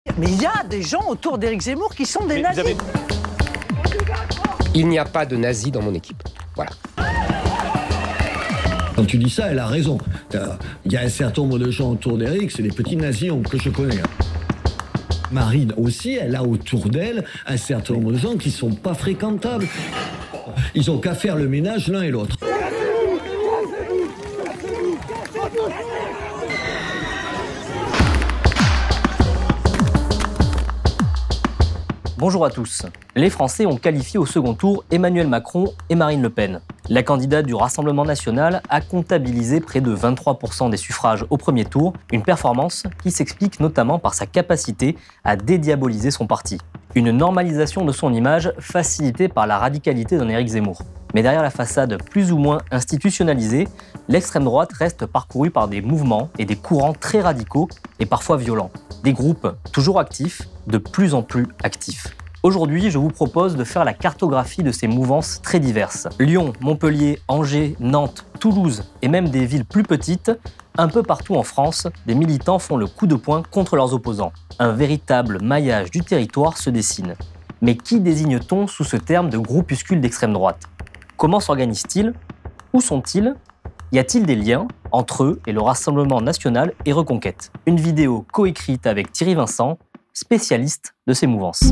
Mais il y a des gens autour d'Éric Zemmour qui sont des nazis. Il n'y a pas de nazis dans mon équipe. Voilà. Quand tu dis ça, elle a raison. Il y a un certain nombre de gens autour d'Éric, c'est des petits nazis que je connais. Marine aussi, elle a autour d'elle un certain nombre de gens qui ne sont pas fréquentables. Ils n'ont qu'à faire le ménage l'un et l'autre. Bonjour à tous. Les Français ont qualifié au second tour Emmanuel Macron et Marine Le Pen. La candidate du Rassemblement national a comptabilisé près de 23% des suffrages au premier tour, une performance qui s'explique notamment par sa capacité à dédiaboliser son parti. Une normalisation de son image facilitée par la radicalité d'un Éric Zemmour. Mais derrière la façade plus ou moins institutionnalisée, l'extrême droite reste parcourue par des mouvements et des courants très radicaux et parfois violents. Des groupes toujours actifs, de plus en plus actifs. Aujourd'hui, je vous propose de faire la cartographie de ces mouvances très diverses. Lyon, Montpellier, Angers, Nantes, Toulouse et même des villes plus petites, un peu partout en France, des militants font le coup de poing contre leurs opposants. Un véritable maillage du territoire se dessine. Mais qui désigne-t-on sous ce terme de groupuscule d'extrême droite ? Comment s'organisent-ils ? Où sont-ils ? Y a-t-il des liens entre eux et le Rassemblement national et Reconquête ? Une vidéo coécrite avec Thierry Vincent, spécialiste de ces mouvances.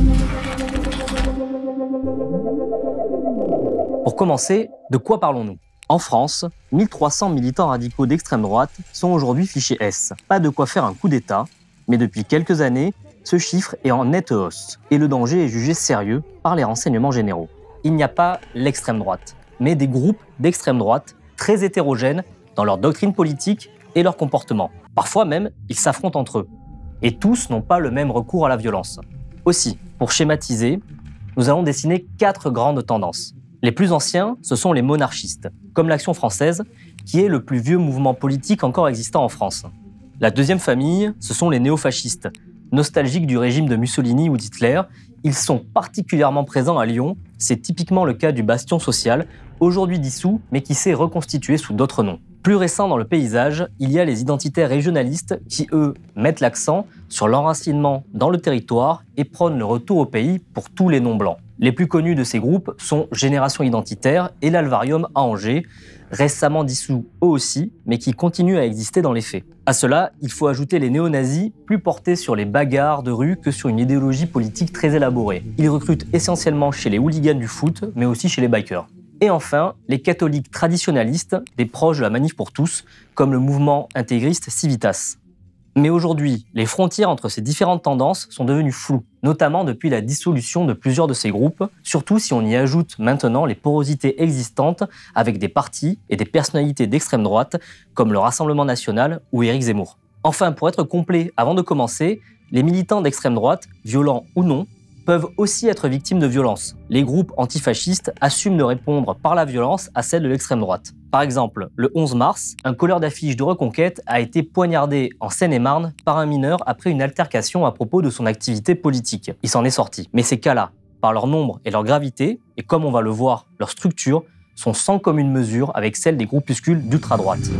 Pour commencer, de quoi parlons-nous ? En France, 1300 militants radicaux d'extrême droite sont aujourd'hui fichés S. Pas de quoi faire un coup d'État, mais depuis quelques années, ce chiffre est en nette hausse et le danger est jugé sérieux par les renseignements généraux. Il n'y a pas l'extrême droite, mais des groupes d'extrême droite très hétérogènes dans leur doctrine politique et leur comportement. Parfois même, ils s'affrontent entre eux. Et tous n'ont pas le même recours à la violence. Aussi, pour schématiser, nous allons dessiner 4 grandes tendances. Les plus anciens, ce sont les monarchistes, comme l'Action française, qui est le plus vieux mouvement politique encore existant en France. La deuxième famille, ce sont les néofascistes, nostalgiques du régime de Mussolini ou d'Hitler. Ils sont particulièrement présents à Lyon, c'est typiquement le cas du Bastion social, aujourd'hui dissous, mais qui s'est reconstitué sous d'autres noms. Plus récent dans le paysage, il y a les identitaires régionalistes qui, eux, mettent l'accent sur l'enracinement dans le territoire et prônent le retour au pays pour tous les non-blancs. Les plus connus de ces groupes sont Génération Identitaire et l'Alvarium à Angers, récemment dissous eux aussi, mais qui continuent à exister dans les faits. À cela, il faut ajouter les néo-nazis, plus portés sur les bagarres de rue que sur une idéologie politique très élaborée. Ils recrutent essentiellement chez les hooligans du foot, mais aussi chez les bikers. Et enfin, les catholiques traditionnalistes, des proches de la Manif pour tous, comme le mouvement intégriste Civitas. Mais aujourd'hui, les frontières entre ces différentes tendances sont devenues floues, notamment depuis la dissolution de plusieurs de ces groupes, surtout si on y ajoute maintenant les porosités existantes avec des partis et des personnalités d'extrême droite, comme le Rassemblement national ou Éric Zemmour. Enfin, pour être complet, avant de commencer, les militants d'extrême droite, violents ou non, peuvent aussi être victimes de violences. Les groupes antifascistes assument de répondre par la violence à celle de l'extrême droite. Par exemple, le 11 mars, un colleur d'affiches de Reconquête a été poignardé en Seine-et-Marne par un mineur après une altercation à propos de son activité politique. Il s'en est sorti. Mais ces cas-là, par leur nombre et leur gravité, et comme on va le voir, leur structure, sont sans commune mesure avec celle des groupuscules d'ultra-droite.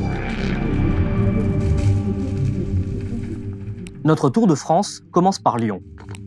Notre tour de France commence par Lyon.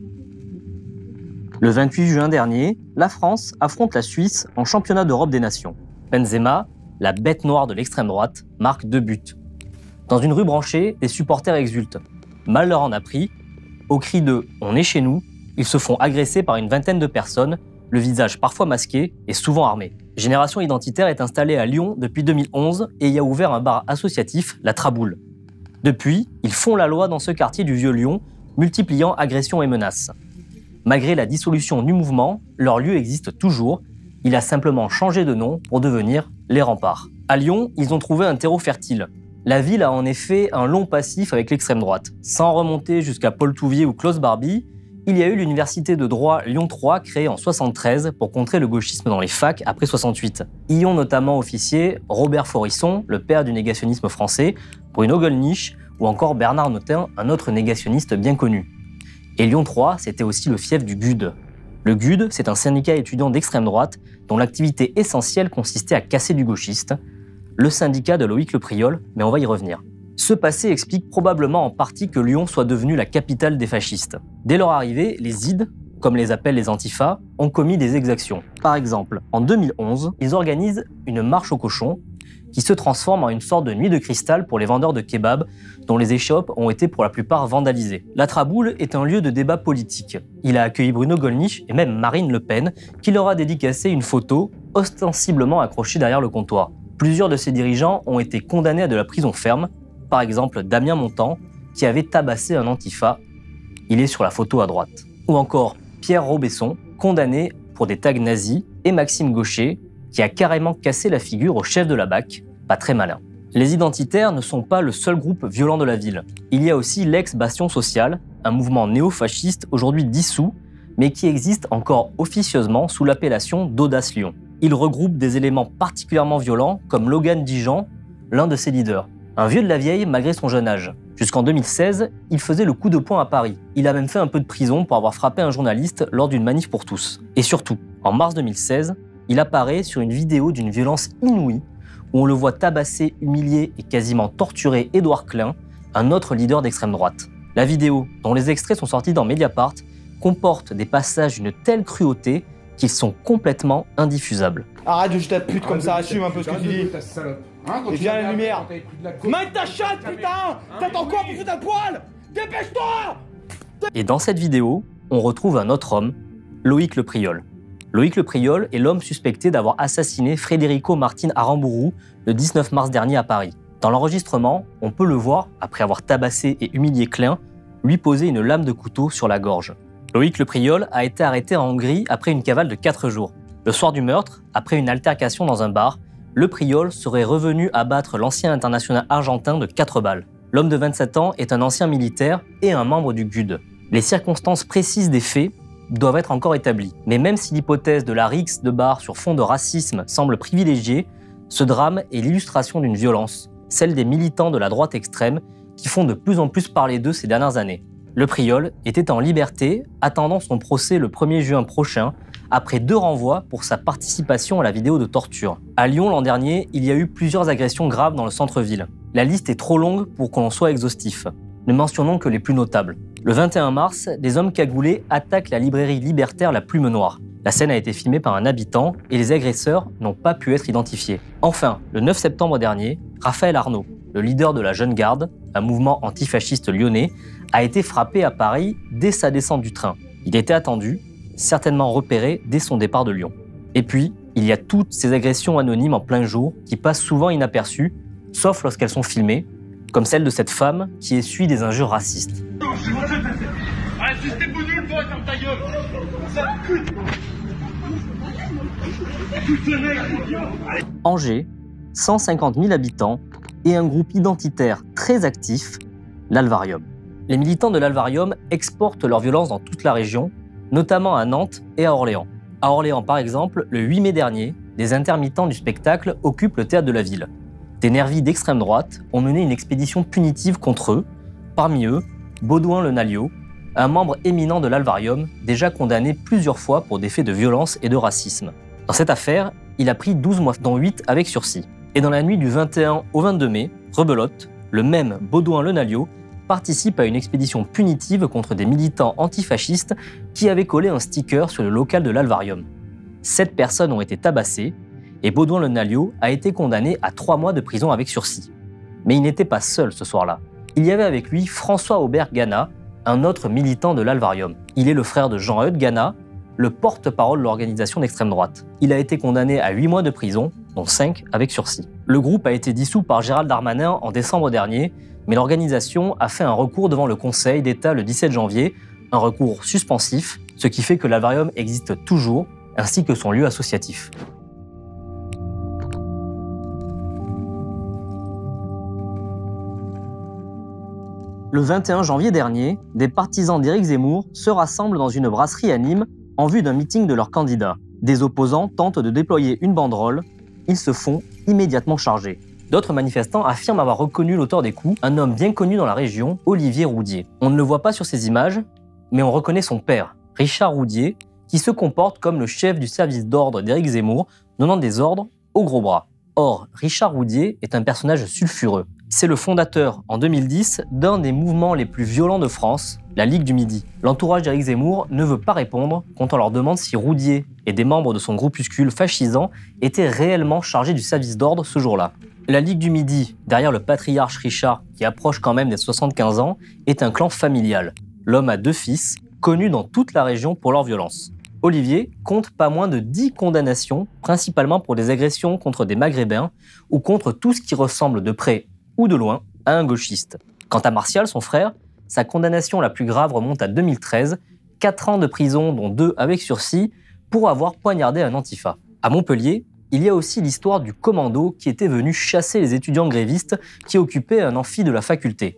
Le 28 juin dernier, la France affronte la Suisse en championnat d'Europe des nations. Benzema, la bête noire de l'extrême droite, marque 2 buts. Dans une rue branchée, les supporters exultent. Mal leur en a pris. Au cri de « On est chez nous », ils se font agresser par une vingtaine de personnes, le visage parfois masqué et souvent armé. Génération Identitaire est installée à Lyon depuis 2011 et y a ouvert un bar associatif, la Traboule. Depuis, ils font la loi dans ce quartier du Vieux-Lyon, multipliant agressions et menaces. Malgré la dissolution du mouvement, leur lieu existe toujours. Il a simplement changé de nom pour devenir les Remparts. À Lyon, ils ont trouvé un terreau fertile. La ville a en effet un long passif avec l'extrême droite. Sans remonter jusqu'à Paul Touvier ou Klaus Barbie, il y a eu l'université de droit Lyon 3 créée en 1973 pour contrer le gauchisme dans les facs après 1968. Y ont notamment officié Robert Forisson, le père du négationnisme français, Bruno Gollnisch ou encore Bernard Notin, un autre négationniste bien connu. Et Lyon 3, c'était aussi le fief du GUD. Le GUD, c'est un syndicat étudiant d'extrême droite dont l'activité essentielle consistait à casser du gauchiste, le syndicat de Loïc Le Priol, mais on va y revenir. Ce passé explique probablement en partie que Lyon soit devenue la capitale des fascistes. Dès leur arrivée, les ides, comme les appellent les antifas, ont commis des exactions. Par exemple, en 2011, ils organisent une marche aux cochons qui se transforme en une sorte de nuit de cristal pour les vendeurs de kebab dont les échoppes ont été pour la plupart vandalisées. La Traboule est un lieu de débat politique. Il a accueilli Bruno Gollnisch et même Marine Le Pen qui leur a dédicacé une photo ostensiblement accrochée derrière le comptoir. Plusieurs de ces dirigeants ont été condamnés à de la prison ferme, par exemple Damien Montand qui avait tabassé un antifa. Il est sur la photo à droite. Ou encore Pierre Robesson, condamné pour des tags nazis, et Maxime Gaucher, qui a carrément cassé la figure au chef de la BAC, pas très malin. Les identitaires ne sont pas le seul groupe violent de la ville. Il y a aussi l'ex-Bastion Social, un mouvement néo-fasciste aujourd'hui dissous, mais qui existe encore officieusement sous l'appellation d'Audace Lyon. Il regroupe des éléments particulièrement violents comme Logan Dijan, l'un de ses leaders. Un vieux de la vieille malgré son jeune âge. Jusqu'en 2016, il faisait le coup de poing à Paris. Il a même fait un peu de prison pour avoir frappé un journaliste lors d'une manif pour tous. Et surtout, en mars 2016, il apparaît sur une vidéo d'une violence inouïe où on le voit tabasser, humilier et quasiment torturer Édouard Klein, un autre leader d'extrême droite. La vidéo, dont les extraits sont sortis dans Mediapart, comporte des passages d'une telle cruauté qu'ils sont complètement indiffusables. Arrête de jeter ta pute comme ça, assume un peu ce que tu dis. Et viens à la lumière. Mate ta chatte, putain. T'attends quoi pour foutre un poil? Dépêche-toi! Et dans cette vidéo, on retrouve un autre homme, Loïc Le Priol. Loïc Le Priol est l'homme suspecté d'avoir assassiné Federico Martin Aramburu le 19 mars dernier à Paris. Dans l'enregistrement, on peut le voir, après avoir tabassé et humilié Klein, lui poser une lame de couteau sur la gorge. Loïc Le Priol a été arrêté en Hongrie après une cavale de 4 jours. Le soir du meurtre, après une altercation dans un bar, Le Priol serait revenu abattre l'ancien international argentin de 4 balles. L'homme de 27 ans est un ancien militaire et un membre du GUD. Les circonstances précises des faits doivent être encore établies. Mais même si l'hypothèse de la rixe de bar sur fond de racisme semble privilégiée, ce drame est l'illustration d'une violence, celle des militants de la droite extrême qui font de plus en plus parler d'eux ces dernières années. Le Priol était en liberté, attendant son procès le 1er juin prochain, après 2 renvois pour sa participation à la vidéo de torture. À Lyon l'an dernier, il y a eu plusieurs agressions graves dans le centre-ville. La liste est trop longue pour qu'on soit exhaustif. Ne mentionnons que les plus notables. Le 21 mars, des hommes cagoulés attaquent la librairie libertaire La Plume Noire. La scène a été filmée par un habitant et les agresseurs n'ont pas pu être identifiés. Enfin, le 9 septembre dernier, Raphaël Arnaud, le leader de la Jeune Garde, un mouvement antifasciste lyonnais, a été frappé à Paris dès sa descente du train. Il était attendu, certainement repéré dès son départ de Lyon. Et puis, il y a toutes ces agressions anonymes en plein jour qui passent souvent inaperçues, sauf lorsqu'elles sont filmées, comme celle de cette femme qui essuie des injures racistes. Angers, 150 000 habitants et un groupe identitaire très actif, l'Alvarium. Les militants de l'Alvarium exportent leur violence dans toute la région, notamment à Nantes et à Orléans. À Orléans, par exemple, le 8 mai dernier, des intermittents du spectacle occupent le théâtre de la ville. Des nervis d'extrême droite ont mené une expédition punitive contre eux, parmi eux, Baudouin Le Nalliot, un membre éminent de l'Alvarium, déjà condamné plusieurs fois pour des faits de violence et de racisme. Dans cette affaire, il a pris 12 mois, dont 8 avec sursis. Et dans la nuit du 21 au 22 mai, rebelote, le même Baudouin Le Nalliot participe à une expédition punitive contre des militants antifascistes qui avaient collé un sticker sur le local de l'Alvarium. 7 personnes ont été tabassées et Baudouin Le Nalliot a été condamné à 3 mois de prison avec sursis. Mais il n'était pas seul ce soir-là. Il y avait avec lui François Aubert Gana, un autre militant de l'Alvarium. Il est le frère de Jean-Eudes Gana, le porte-parole de l'organisation d'extrême droite. Il a été condamné à 8 mois de prison, dont 5 avec sursis. Le groupe a été dissous par Gérald Darmanin en décembre dernier, mais l'organisation a fait un recours devant le Conseil d'État le 17 janvier, un recours suspensif, ce qui fait que l'Alvarium existe toujours, ainsi que son lieu associatif. Le 21 janvier dernier, des partisans d'Éric Zemmour se rassemblent dans une brasserie à Nîmes en vue d'un meeting de leur candidat. Des opposants tentent de déployer une banderole, ils se font immédiatement charger. D'autres manifestants affirment avoir reconnu l'auteur des coups, un homme bien connu dans la région, Olivier Roudier. On ne le voit pas sur ces images, mais on reconnaît son père, Richard Roudier, qui se comporte comme le chef du service d'ordre d'Éric Zemmour, donnant des ordres au gros bras. Or, Richard Roudier est un personnage sulfureux. c'est le fondateur, en 2010, d'un des mouvements les plus violents de France, la Ligue du Midi. L'entourage d'Éric Zemmour ne veut pas répondre quand on leur demande si Roudier et des membres de son groupuscule fascisant étaient réellement chargés du service d'ordre ce jour-là. La Ligue du Midi, derrière le patriarche Richard, qui approche quand même des 75 ans, est un clan familial. L'homme a 2 fils, connus dans toute la région pour leur violence. Olivier compte pas moins de 10 condamnations, principalement pour des agressions contre des Maghrébins ou contre tout ce qui ressemble de près ou de loin à un gauchiste. Quant à Martial, son frère, sa condamnation la plus grave remonte à 2013, 4 ans de prison dont 2 avec sursis pour avoir poignardé un antifa. À Montpellier, il y a aussi l'histoire du commando qui était venu chasser les étudiants grévistes qui occupaient un amphi de la faculté.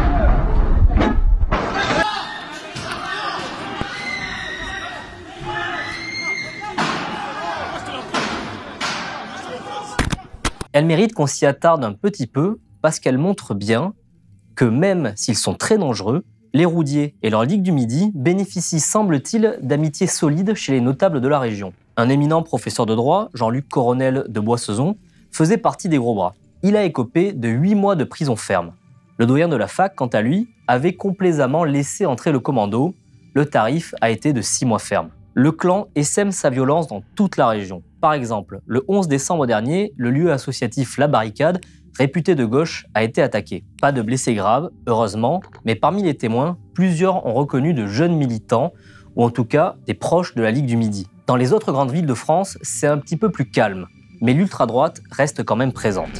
Elle mérite qu'on s'y attarde un petit peu parce qu'elle montre bien que même s'ils sont très dangereux, les Roudier et leur Ligue du Midi bénéficient, semble-t-il, d'amitiés solides chez les notables de la région. Un éminent professeur de droit, Jean-Luc Coronel de Boissezon, faisait partie des gros bras. Il a écopé de 8 mois de prison ferme. Le doyen de la fac, quant à lui, avait complaisamment laissé entrer le commando. Le tarif a été de 6 mois ferme. Le clan essaime sa violence dans toute la région. Par exemple, le 11 décembre dernier, le lieu associatif La Barricade, réputé de gauche, a été attaqué. Pas de blessés graves, heureusement, mais parmi les témoins, plusieurs ont reconnu de jeunes militants, ou en tout cas des proches de la Ligue du Midi. Dans les autres grandes villes de France, c'est un petit peu plus calme, mais l'ultra-droite reste quand même présente.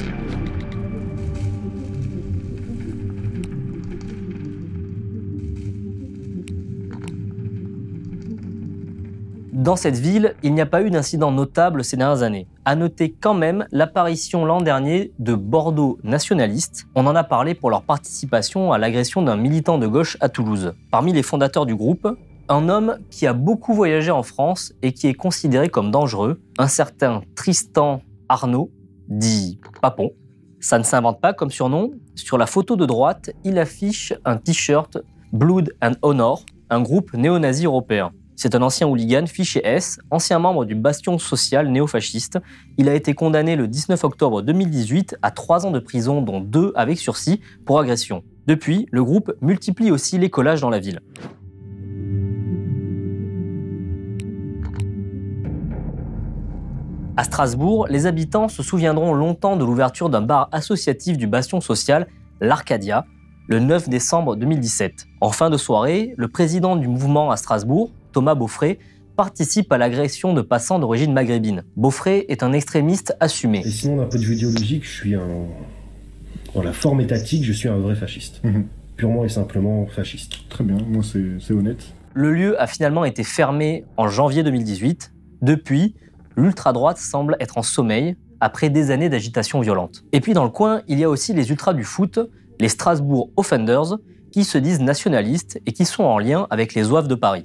Dans cette ville, il n'y a pas eu d'incident notable ces dernières années. À noter quand même l'apparition l'an dernier de Bordeaux nationalistes. On en a parlé pour leur participation à l'agression d'un militant de gauche à Toulouse. Parmi les fondateurs du groupe, un homme qui a beaucoup voyagé en France et qui est considéré comme dangereux, un certain Tristan Arnaud, dit Papon. Ça ne s'invente pas comme surnom. Sur la photo de droite, il affiche un t-shirt Blood and Honor, un groupe néo-nazi européen. C'est un ancien hooligan fiché S, ancien membre du bastion social néo-fasciste. Il a été condamné le 19 octobre 2018 à 3 ans de prison, dont 2 avec sursis, pour agression. Depuis, le groupe multiplie aussi les collages dans la ville. À Strasbourg, les habitants se souviendront longtemps de l'ouverture d'un bar associatif du bastion social, l'Arcadia, le 9 décembre 2017. En fin de soirée, le président du mouvement à Strasbourg, Thomas Beaufret, participe à l'agression de passants d'origine maghrébine. Beaufret est un extrémiste assumé. Et sinon, d'un point de vue idéologique, dans la forme étatique, je suis un vrai fasciste. Purement et simplement fasciste. Très bien, moi c'est honnête. Le lieu a finalement été fermé en janvier 2018. Depuis, l'ultra-droite semble être en sommeil après des années d'agitation violente. Et puis dans le coin, il y a aussi les ultras du foot, les Strasbourg Offenders, qui se disent nationalistes et qui sont en lien avec les Zouaves de Paris.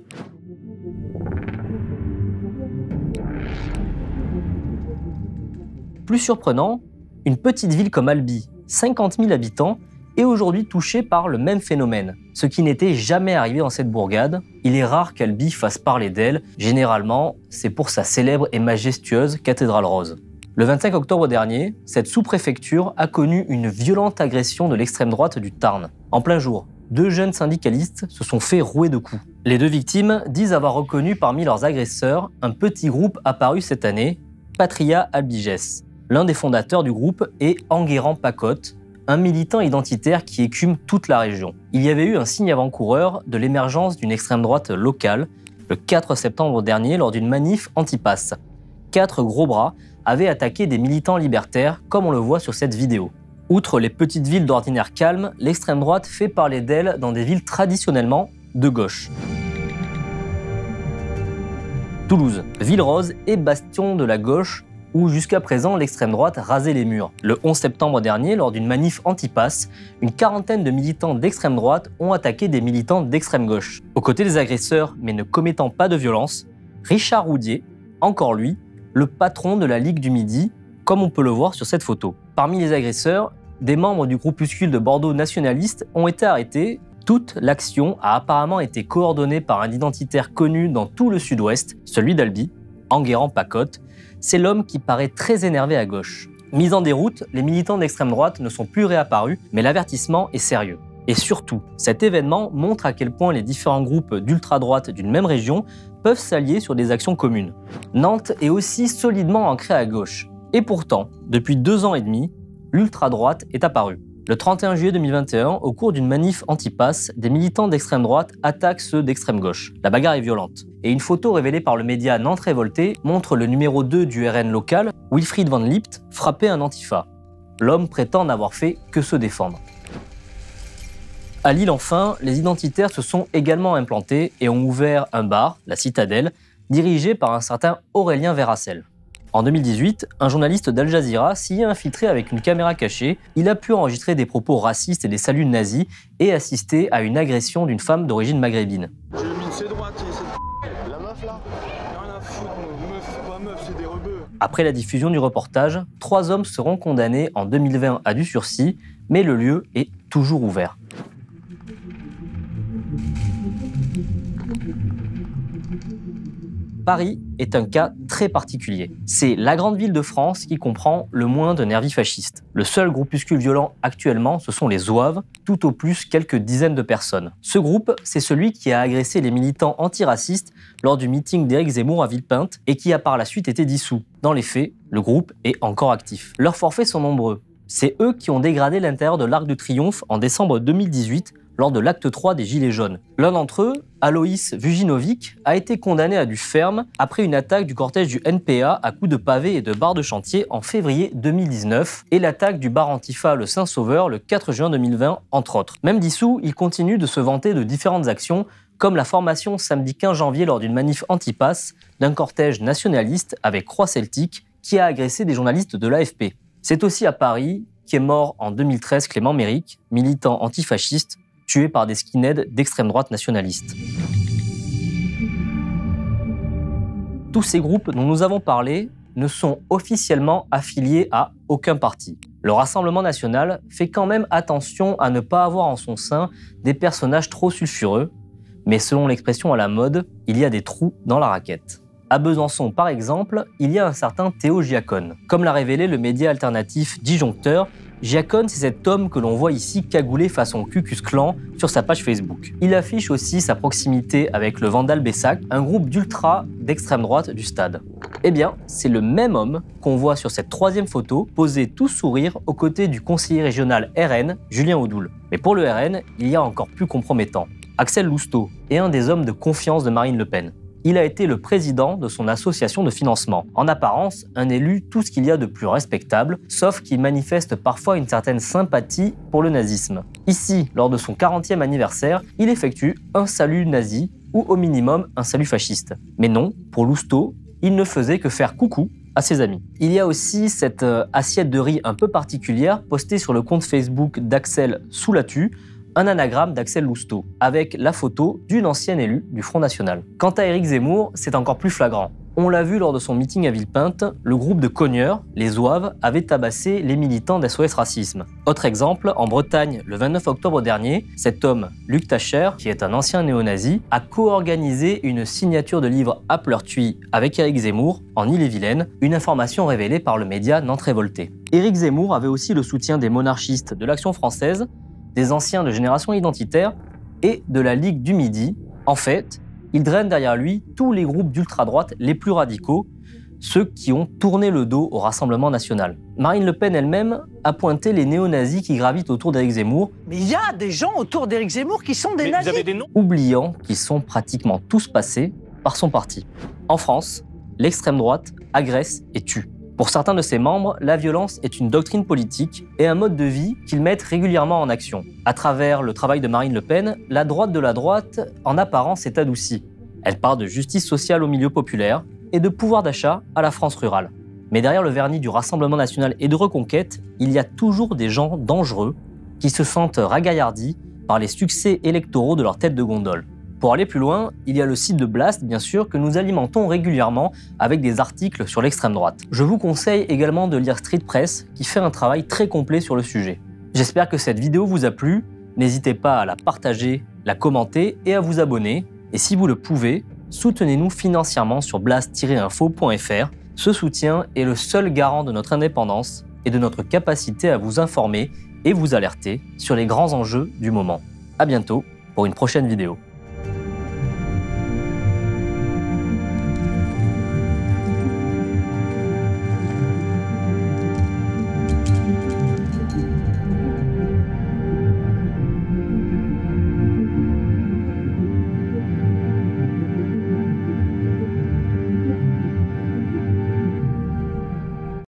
Plus surprenant, une petite ville comme Albi, 50 000 habitants, est aujourd'hui touchée par le même phénomène. Ce qui n'était jamais arrivé dans cette bourgade. Il est rare qu'Albi fasse parler d'elle. Généralement, c'est pour sa célèbre et majestueuse cathédrale rose. Le 25 octobre dernier, cette sous-préfecture a connu une violente agression de l'extrême droite du Tarn. En plein jour, 2 jeunes syndicalistes se sont fait rouer de coups. Les 2 victimes disent avoir reconnu parmi leurs agresseurs un petit groupe apparu cette année, Patria Albiges. L'un des fondateurs du groupe est Enguerrand Pacotte, un militant identitaire qui écume toute la région. Il y avait eu un signe avant-coureur de l'émergence d'une extrême droite locale le 4 septembre dernier lors d'une manif anti-pass. 4 gros bras avaient attaqué des militants libertaires, comme on le voit sur cette vidéo. Outre les petites villes d'ordinaire calmes, l'extrême droite fait parler d'elle dans des villes traditionnellement de gauche. Toulouse, ville rose et bastion de la gauche, où jusqu'à présent l'extrême droite rasait les murs. Le 11 septembre dernier, lors d'une manif anti-pass, une quarantaine de militants d'extrême droite ont attaqué des militants d'extrême gauche. Aux côtés des agresseurs, mais ne commettant pas de violence, Richard Roudier, encore lui, le patron de la Ligue du Midi, comme on peut le voir sur cette photo. Parmi les agresseurs, des membres du groupuscule de Bordeaux nationalistes ont été arrêtés. Toute l'action a apparemment été coordonnée par un identitaire connu dans tout le sud-ouest, celui d'Albi, Enguerrand Pacotte. C'est l'homme qui paraît très énervé à gauche. Mis en déroute, les militants d'extrême droite ne sont plus réapparus, mais l'avertissement est sérieux. Et surtout, cet événement montre à quel point les différents groupes d'ultra-droite d'une même région peuvent s'allier sur des actions communes. Nantes est aussi solidement ancrée à gauche. Et pourtant, depuis 2 ans et demi, l'ultra-droite est apparue. Le 31 juillet 2021, au cours d'une manif anti-pass, des militants d'extrême droite attaquent ceux d'extrême gauche. La bagarre est violente. Et une photo révélée par le média Nantes Révolté montre le numéro 2 du RN local, Wilfried Van Liept, frapper un antifa. L'homme prétend n'avoir fait que se défendre. À Lille, enfin, les identitaires se sont également implantés et ont ouvert un bar, la Citadelle, dirigé par un certain Aurélien Verracel. En 2018, un journaliste d'Al Jazeera s'y est infiltré avec une caméra cachée. Il a pu enregistrer des propos racistes et des saluts nazis et assister à une agression d'une femme d'origine maghrébine. J'ai mis ses droites, la meuf là. Rien à foutre, meuf, c'est des rebeux. Après la diffusion du reportage, 3 hommes seront condamnés en 2020 à du sursis, mais le lieu est toujours ouvert. Paris est un cas très particulier. C'est la grande ville de France qui comprend le moins de nervis fascistes. Le seul groupuscule violent actuellement, ce sont les Zouaves, tout au plus quelques dizaines de personnes. Ce groupe, c'est celui qui a agressé les militants antiracistes lors du meeting d'Éric Zemmour à Villepinte et qui a par la suite été dissous. Dans les faits, le groupe est encore actif. Leurs forfaits sont nombreux. C'est eux qui ont dégradé l'intérieur de l'Arc de Triomphe en décembre 2018 lors de l'acte 3 des Gilets jaunes. L'un d'entre eux, Aloïs Vujinovic, a été condamné à du ferme après une attaque du cortège du NPA à coups de pavés et de barres de chantier en février 2019 et l'attaque du bar Antifa le Saint-Sauveur le 4 juin 2020, entre autres. Même dissous, il continue de se vanter de différentes actions comme la formation samedi 15 janvier lors d'une manif anti-pass d'un cortège nationaliste avec croix celtique qui a agressé des journalistes de l'AFP. C'est aussi à Paris qu'est mort en 2013 Clément Méric, militant antifasciste, tué par des skinheads d'extrême droite nationaliste. Tous ces groupes dont nous avons parlé ne sont officiellement affiliés à aucun parti. Le Rassemblement national fait quand même attention à ne pas avoir en son sein des personnages trop sulfureux, mais selon l'expression à la mode, il y a des trous dans la raquette. À Besançon, par exemple, il y a un certain Théo Giacone. Comme l'a révélé le média alternatif Disjoncteur, Giacone, c'est cet homme que l'on voit ici cagoulé façon Ku Klux Klan sur sa page Facebook. Il affiche aussi sa proximité avec le Vandal Bessac, un groupe d'ultra d'extrême droite du stade. Eh bien, c'est le même homme qu'on voit sur cette 3e photo, posé tout sourire aux côtés du conseiller régional RN, Julien Audoul. Mais pour le RN, il y a encore plus compromettant. Axel Lousteau est un des hommes de confiance de Marine Le Pen. Il a été le président de son association de financement. En apparence, un élu tout ce qu'il y a de plus respectable, sauf qu'il manifeste parfois une certaine sympathie pour le nazisme. Ici, lors de son 40e anniversaire, il effectue un salut nazi ou au minimum un salut fasciste. Mais non, pour Lousteau, il ne faisait que faire coucou à ses amis. Il y a aussi cette assiette de riz un peu particulière postée sur le compte Facebook d'Axel Soulatu, un anagramme d'Axel Lousteau, avec la photo d'une ancienne élue du Front National. Quant à Éric Zemmour, c'est encore plus flagrant. On l'a vu lors de son meeting à Villepinte, le groupe de cogneurs, les Zouaves, avait tabassé les militants d'SOS Racisme. Autre exemple, en Bretagne, le 29 octobre dernier, cet homme, Luc Tacher, qui est un ancien néo-nazi, a co-organisé une signature de livre à pleurs tuis avec Éric Zemmour en Ille-et-Vilaine, une information révélée par le média Nantes Révolté. Éric Zemmour avait aussi le soutien des monarchistes de l'Action française, des anciens de Génération Identitaire et de la Ligue du Midi. En fait, il draine derrière lui tous les groupes d'ultra-droite les plus radicaux, ceux qui ont tourné le dos au Rassemblement national. Marine Le Pen elle-même a pointé les néo-nazis qui gravitent autour d'Éric Zemmour. Mais il y a des gens autour d'Éric Zemmour qui sont des nazis. Vous avez des noms ? Oubliant qu'ils sont pratiquement tous passés par son parti. En France, l'extrême droite agresse et tue. Pour certains de ses membres, la violence est une doctrine politique et un mode de vie qu'ils mettent régulièrement en action. À travers le travail de Marine Le Pen, la droite de la droite, en apparence, est adoucie. Elle parle de justice sociale au milieu populaire et de pouvoir d'achat à la France rurale. Mais derrière le vernis du Rassemblement national et de Reconquête, il y a toujours des gens dangereux qui se sentent ragaillardis par les succès électoraux de leur tête de gondole. Pour aller plus loin, il y a le site de Blast, bien sûr, que nous alimentons régulièrement avec des articles sur l'extrême droite. Je vous conseille également de lire Street Press, qui fait un travail très complet sur le sujet. J'espère que cette vidéo vous a plu. N'hésitez pas à la partager, la commenter et à vous abonner. Et si vous le pouvez, soutenez-nous financièrement sur blast-info.fr. Ce soutien est le seul garant de notre indépendance et de notre capacité à vous informer et vous alerter sur les grands enjeux du moment. À bientôt pour une prochaine vidéo.